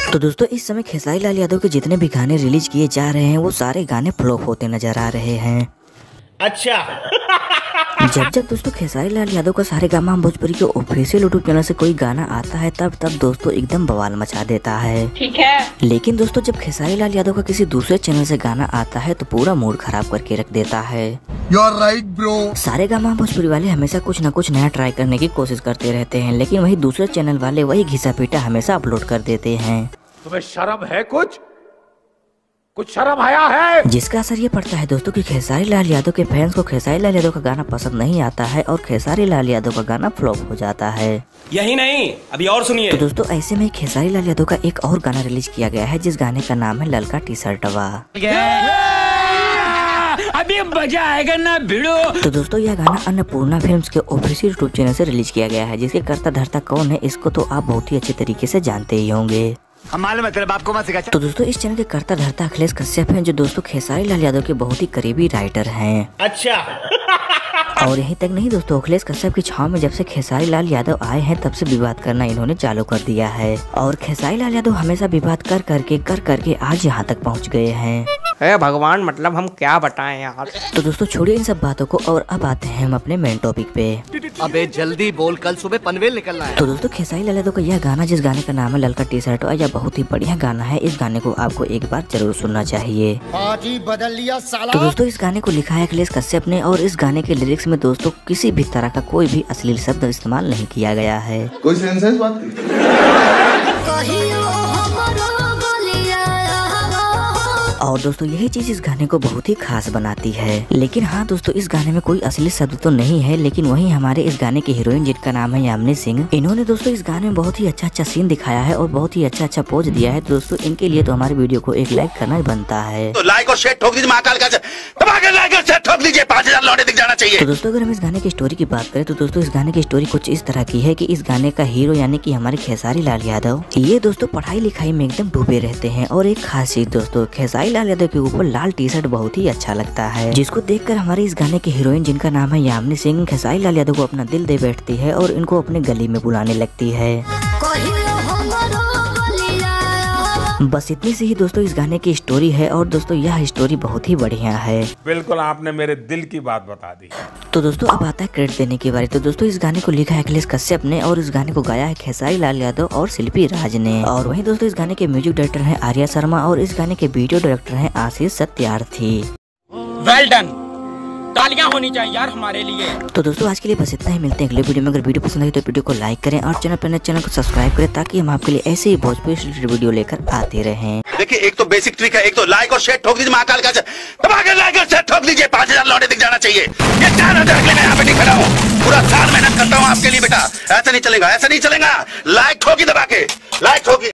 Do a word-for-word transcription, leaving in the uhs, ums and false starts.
तो दोस्तों इस समय खेसारी लाल यादव के जितने भी गाने रिलीज किए जा रहे हैं वो सारे गाने फ्लॉप होते नजर आ रहे हैं। अच्छा जब जब दोस्तों खेसारी लाल यादव का सारे गामा भोजपुरी के ऑफिशियल यूट्यूब चैनल से कोई गाना आता है तब तब दोस्तों एकदम बवाल मचा देता है। ठीक है। लेकिन दोस्तों जब खेसारी लाल यादव का किसी दूसरे चैनल से गाना आता है तो पूरा मूड खराब करके रख देता है। You are right, bro. Saregama Bhojpuri वाले हमेशा कुछ न कुछ नया ट्राई करने की कोशिश करते रहते हैं, लेकिन वही दूसरे चैनल वाले वही घिसा पीटा हमेशा अपलोड कर देते हैं। तुम्हें शर्म है कुछ कुछ शर्म आया है? जिसका असर ये पड़ता है दोस्तों कि खेसारी लाल यादव के फैंस को खेसारी लाल यादव का गाना पसंद नहीं आता है और खेसारी लाल यादव का गाना फ्लॉप हो जाता है। यही नहीं, अभी और सुनिए। तो दोस्तों ऐसे में खेसारी लाल यादव का एक और गाना रिलीज किया गया है जिस गाने का नाम है ललका टी शर्टवा। अभी मजा आएगा ना भिड़ो। तो दोस्तों यह गाना अन्नपूर्णा फिल्म्स के ऑफिशियल यूट्यूब चैनल से रिलीज किया गया है, जिसके कर्ता धर्ता कौन है इसको तो आप बहुत ही अच्छे तरीके से जानते ही होंगे। मतलब आपको मत सिखा। तो दोस्तों इस चैनल के कर्ता धर्ता अखिलेश कश्यप हैं, जो दोस्तों खेसारी लाल यादव के बहुत ही करीबी राइटर हैं। अच्छा और यहीं तक नहीं दोस्तों, अखिलेश कश्यप की छाव में जब से खेसारी लाल यादव आए हैं तब से विवाद करना इन्होंने चालू कर दिया है और खेसारी लाल यादव हमेशा विवाद कर करके कर करके आज यहाँ तक पहुँच गए हैं। हे भगवान, मतलब हम क्या बताएं यार। तो दोस्तों छोड़िए इन सब बातों को और अब आते हैं हम अपने मेन टॉपिक पे। अबे जल्दी बोल, कल सुबह पनवेल निकलना है। तो दोस्तों खेसारी लाल यादव का यह गाना जिस गाने का नाम है ललका टी शर्ट यह बहुत ही बढ़िया गाना है। इस गाने को आपको एक बार जरूर सुनना चाहिए। बदल लिया साला। तो दोस्तों इस गाने को लिखा है अखिलेश कश्यप ने और इस गाने के लिरिक्स में दोस्तों किसी भी तरह का कोई भी अश्लील शब्द इस्तेमाल नहीं किया गया है। कोई सेंस है इस बात की? और दोस्तों यही चीज इस गाने को बहुत ही खास बनाती है। लेकिन हाँ दोस्तों इस गाने में कोई असली शब्द तो नहीं है, लेकिन वही हमारे इस गाने की हीरोइन जिनका नाम है यामिनी सिंह, इन्होंने दोस्तों इस गाने में बहुत ही अच्छा अच्छा सीन दिखाया है और बहुत ही अच्छा अच्छा पोज दिया है। दोस्तों इनके लिए तो हमारे वीडियो को एक लाइक करना बनता है। तो लाइक और शेयर ठोक दीजिए, महाकाल का लाइक और शेयर ठोक दीजिए, पाँच हजार लौटे दिख जाना चाहिए। तो दोस्तों अगर हम इस गाने की स्टोरी की बात करें तो दोस्तों इस गाने की स्टोरी कुछ इस तरह की है कि इस गाने का हीरो यानी कि हमारे खेसारी लाल यादव ये दोस्तों पढ़ाई लिखाई में एकदम डूबे रहते हैं और एक खास चीज दोस्तों खेसारी लाल यादव के ऊपर लाल टी शर्ट बहुत ही अच्छा लगता है, जिसको देखकर हमारे इस गाने की हीरोइन जिनका नाम है यामिनी सिंह खेसारी लाल यादव को अपना दिल दे बैठती है और इनको अपने गली में बुलाने लगती है। बस इतनी सी ही दोस्तों इस गाने की स्टोरी है और दोस्तों यह स्टोरी बहुत ही बढ़िया है। बिल्कुल आपने मेरे दिल की बात बता दी। तो दोस्तों अब आता है क्रेडिट देने की बारी। तो दोस्तों इस गाने को लिखा है अखिलेश कश्यप ने और इस गाने को गाया है खेसारी लाल यादव और शिल्पी राज ने। और वहीं दोस्तों इस गाने के म्यूजिक डायरेक्टर हैं आर्या शर्मा और इस गाने के वीडियो डायरेक्टर हैं आशीष सत्यार्थी। वेल डन, तालियां होनी चाहिए यार हमारे लिए। तो दोस्तों आज के लिए बस इतना ही, मिलते हैं अगले वीडियो में। अगर वीडियो पसंद आई तो वीडियो को लाइक करें और चैनल पर नए चैनल को सब्सक्राइब करें ताकि हम आपके लिए ऐसे ही भोजपुरी रिलेटेड वीडियो लेकर आते रहें। देखिए एक तो बेसिक ट्रिक है, एक तो लाइक और शेयर ठोक दीजिए, महाकाल का लाइक और शेयर ठोक दीजिए, पाँच हजार लौटे दिख जाना चाहिए। ये चार हजार के लिए मैं यहाँ पे नहीं खड़ा हूँ, पूरा साल मेहनत करता हूँ आपके लिए बेटा। ऐसा नहीं चलेगा, ऐसा नहीं चलेगा। लाइक ठोकी दबा के, लाइक ठोकी।